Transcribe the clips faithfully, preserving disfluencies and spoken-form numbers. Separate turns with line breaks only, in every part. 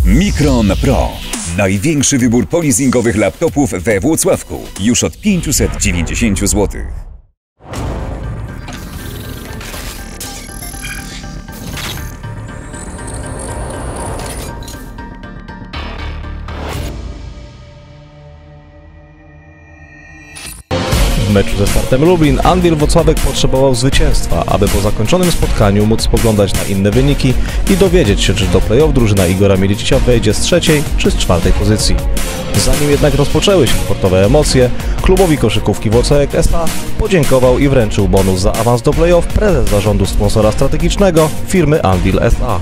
Micron Pro. Największy wybór polizingowych laptopów we Włocławku. Już od pięćset dziewięćdziesiąt złotych.
W meczu ze Startem Lublin Anwil Włocławek potrzebował zwycięstwa, aby po zakończonym spotkaniu móc spoglądać na inne wyniki i dowiedzieć się, czy do play-off drużyna Igora Milicicia wejdzie z trzeciej czy z czwartej pozycji. Zanim jednak rozpoczęły się sportowe emocje, klubowi koszykówki Włocławek S A podziękował i wręczył bonus za awans do play-off prezes zarządu sponsora strategicznego firmy Anwil S A.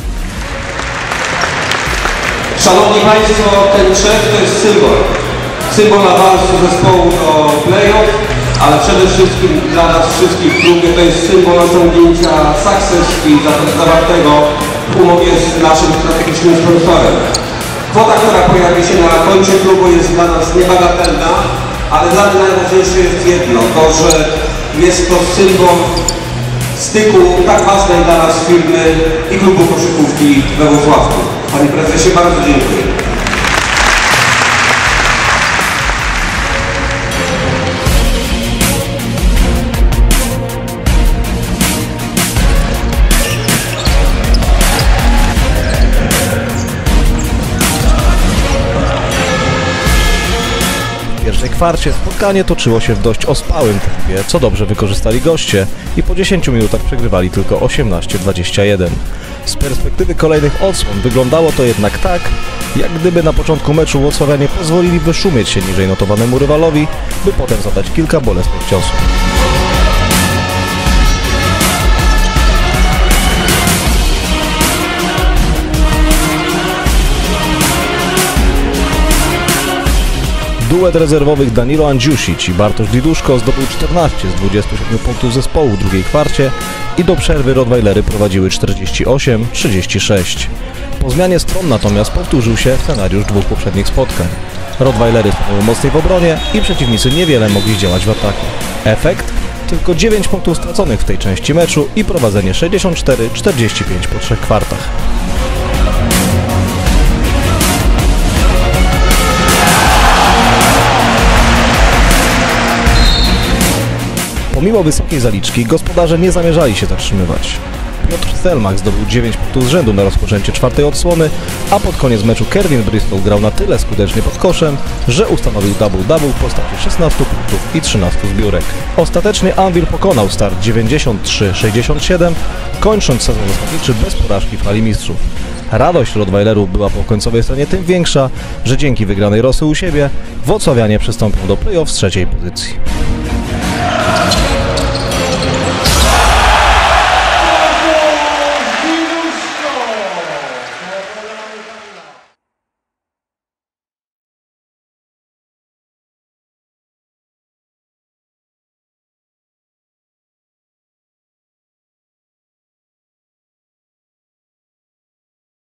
Szanowni Państwo, ten krzew to jest symbol. Symbol awansu zespołu do play-off, ale przede wszystkim dla nas wszystkich w klubie to jest symbol osiągnięcia sukces i zawartego w umowie z naszym strategicznym sponsorem. Kwota, która pojawi się na koncie klubu, jest dla nas niebagatelna, ale dla mnie najważniejsze jest jedno, to że jest to symbol styku tak ważnej dla nas firmy i klubu koszykówki we Włocławku. Panie Prezesie, bardzo dziękuję.
W pierwszej kwarcie spotkanie toczyło się w dość ospałym tempie, co dobrze wykorzystali goście i po dziesięciu minutach przegrywali tylko osiemnaście dwadzieścia jeden. Z perspektywy kolejnych odsłon wyglądało to jednak tak, jak gdyby na początku meczu włocławianie pozwolili wyszumieć się niżej notowanemu rywalowi, by potem zadać kilka bolesnych ciosów. Duet rezerwowych Danilo Andjusic i Bartosz Diduszko zdobył czternaście z dwudziestu siedmiu punktów zespołu w drugiej kwarcie i do przerwy Rottweilery prowadziły czterdzieści osiem trzydzieści sześć. Po zmianie stron natomiast powtórzył się scenariusz dwóch poprzednich spotkań. Rottweilery stanęły mocniej w obronie i przeciwnicy niewiele mogli zdziałać w ataku. Efekt? Tylko dziewięć punktów straconych w tej części meczu i prowadzenie sześćdziesiąt cztery czterdzieści pięć po trzech kwartach. Pomimo wysokiej zaliczki, gospodarze nie zamierzali się zatrzymywać. Piotr Stelmach zdobył dziewięć punktów z rzędu na rozpoczęcie czwartej odsłony, a pod koniec meczu Kerwin Bristol grał na tyle skutecznie pod koszem, że ustanowił double-double w postaci szesnastu punktów i trzynastu zbiórek. Ostatecznie Anwil pokonał Start dziewięćdziesiąt trzy sześćdziesiąt siedem, kończąc sezon zasadniczy bez porażki w hali mistrzów. Radość Rottweilerów była po końcowej stronie tym większa, że dzięki wygranej Rosy u siebie włocławianie przystąpią do play-off z trzeciej pozycji.